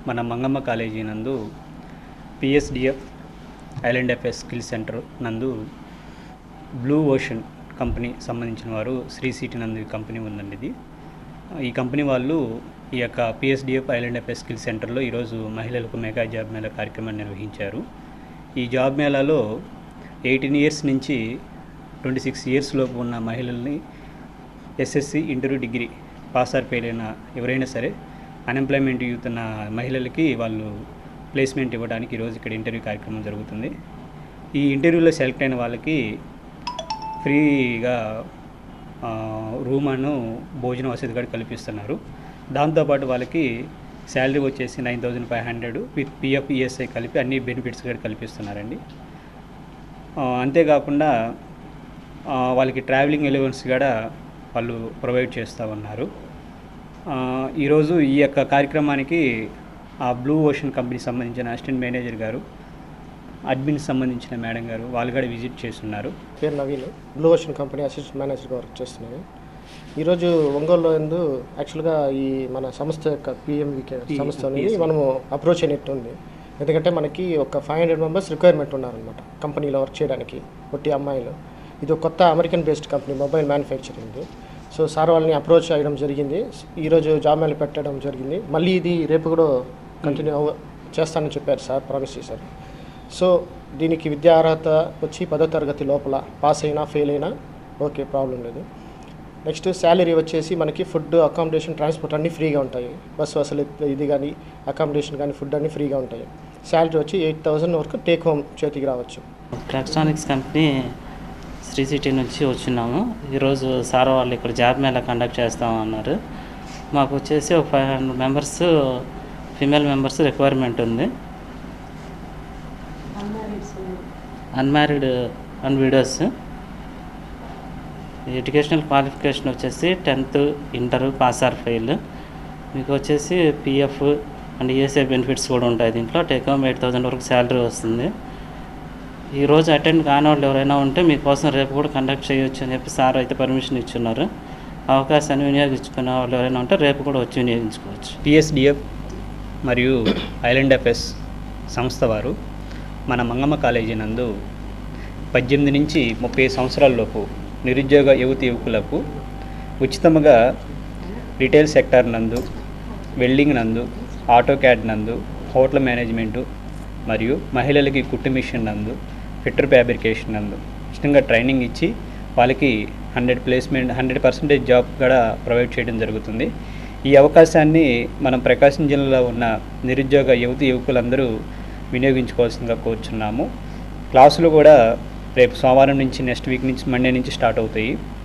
మన మంగమ్మ కాలేజీ నందు PSDF island FS skill centre నందు బ్లూ ఓషన్ కంపెనీ సంబంధించిన వారు శ్రీ సిటీ నందు కంపెనీ ఉందండి. ఈ కంపెనీ వాళ్ళు ఈ యొక్క పిఎస్డిఎఫ్ ఐలాండ్ ఎఫ్ఎస్ స్కిల్ సెంటర్లో ఈరోజు మహిళలకు మెగా జాబ్ మేళా కార్యక్రమాన్ని నిర్వహించారు. ఈ జాబ్ మేళాలో 18 ఇయర్స్ నుంచి 26 ఇయర్స్ లోపు ఉన్న మహిళల్ని SSC, inter, degree pass or fail అయిన ఎవరైనా సరే అన్ఎంప్లాయ్మెంట్ యూత్ ఉన్న మహిళలకి వాళ్ళు ప్లేస్మెంట్ ఇవ్వడానికి ఈరోజు ఇక్కడ ఇంటర్వ్యూ కార్యక్రమం జరుగుతుంది. ఈ ఇంటర్వ్యూలో సెలెక్ట్ అయిన వాళ్ళకి ఫ్రీగా రూమ్ అను భోజన వసతి కూడా కల్పిస్తున్నారు. దాంతోపాటు వాళ్ళకి శాలరీ వచ్చేసి 9,500 విత్ పిఎఫ్, ఈఎస్ఐ కలిపి అన్ని బెనిఫిట్స్ కూడా కల్పిస్తున్నారండి. అంతేకాకుండా వాళ్ళకి ట్రావెలింగ్ అలవెన్స్ కూడా వాళ్ళు ప్రొవైడ్ చేస్తూ ఉన్నారు. ఈరోజు ఈ యొక్క కార్యక్రమానికి ఆ బ్లూ ఓషన్ కంపెనీకి సంబంధించిన అసిస్టెంట్ మేనేజర్ గారు, అడ్మిన్ సంబంధించిన మేడం గారు వాళ్ళు కూడా విజిట్ చేస్తున్నారు. పేరు Naveen, blue ocean company assistant మేనేజర్గా వర్క్ చేస్తున్నాను. ఈరోజు ఒంగోలులో యాక్చువల్గా ఈ మన సంస్థ యొక్క పిఎంవికే సంస్థ అనేది మనము అప్రోచ్ అయినట్టు ఉంది. ఎందుకంటే మనకి ఒక 500 మెంబర్స్ రిక్వైర్మెంట్ ఉన్నారనమాట కంపెనీలో వర్క్ చేయడానికి, ఒట్టి అమ్మాయిలు. ఇది ఒక కొత్త American based company, mobile manufacturing. So sir వాళ్ళని అప్రోచ్ అయ్యడం జరిగింది. ఈరోజు జాబ్ మేళా పెట్టడం జరిగింది. మళ్ళీ ఇది రేపు కూడా కంటిన్యూ చేస్తానని చెప్పారు సార్, ప్రామిస్ చేశారు. సో దీనికి విద్యా అర్హత వచ్చి 10వ తరగతి లోపల పాస్ అయినా ఫెయిల్ అయినా ఓకే, ప్రాబ్లం లేదు. నెక్స్ట్ శాలరీ వచ్చేసి మనకి ఫుడ్, అకామిడేషన్, ట్రాన్స్పోర్ట్ అన్నీ ఫ్రీగా ఉంటాయి. బస్సు అసలు ఇది కానీ అకామిడేషన్ కానీ ఫుడ్ అన్నీ ఫ్రీగా ఉంటాయి. శాలరీ వచ్చి 8,000 వరకు టేక్ హోమ్ చేతికి రావచ్చు. ఎలక్ట్రానిక్స్ కంపెనీ శ్రీ సిటీ నుంచి వచ్చినాము. ఈరోజు సార్ వాళ్ళు ఇక్కడ జాబ్ మేళా కండక్ట్ చేస్తామన్నారు. మాకు వచ్చేసి ఒక 500 మెంబర్స్ ఫీమేల్ మెంబర్స్ రిక్వైర్మెంట్ ఉంది. Unmarried and widows. Educational qualification వచ్చేసి 10th, inter pass or fail. మీకు వచ్చేసి పిఎఫ్ అండ్ ఈఎస్ఐ బెనిఫిట్స్ కూడా ఉంటాయి. దీంట్లో టేక్ హోమ్ 8,000 వరకు శాలరీ వస్తుంది. ఈరోజు అటెండ్ కాని వాళ్ళు ఎవరైనా ఉంటే మీకోసం రేపు కూడా కండక్ట్ చేయొచ్చు అని చెప్పి సార్ అయితే పర్మిషన్ ఇచ్చున్నారు. అవకాశాన్ని వినియోగించుకునే వాళ్ళు ఎవరైనా ఉంటే రేపు కూడా వచ్చి వినియోగించుకోవచ్చు. పిఎస్డిఎఫ్ మరియు ఐలాండ్ ఎఫ్ఎస్ సంస్థ వారు మన మంగమ్మ కాలేజీ నందు 18 నుంచి 30 సంవత్సరాల లోపు నిరుద్యోగ యువకులకు ఉచితంగా రిటైల్ సెక్టార్ నందు, వెల్డింగ్ నందు, ఆటో క్యాడ్ నందు, హోటల్ మేనేజ్మెంటు మరియు మహిళలకి కుట్టు మిషన్ నందు, ఫిట్టర్ ఫ్యాబ్రికేషన్ నందు ఉచితంగా ట్రైనింగ్ ఇచ్చి వాళ్ళకి 100% జాబ్ కూడా ప్రొవైడ్ చేయడం జరుగుతుంది. ఈ అవకాశాన్ని మనం ప్రకాశం జిల్లాలో ఉన్న నిరుద్యోగ యువకులందరూ వినియోగించుకోవాల్సిందిగా కోరుచున్నాము. క్లాసులు కూడా రేపు సోమవారం నుంచి, నెక్స్ట్ వీక్ నుంచి, మండే నుంచి స్టార్ట్ అవుతాయి.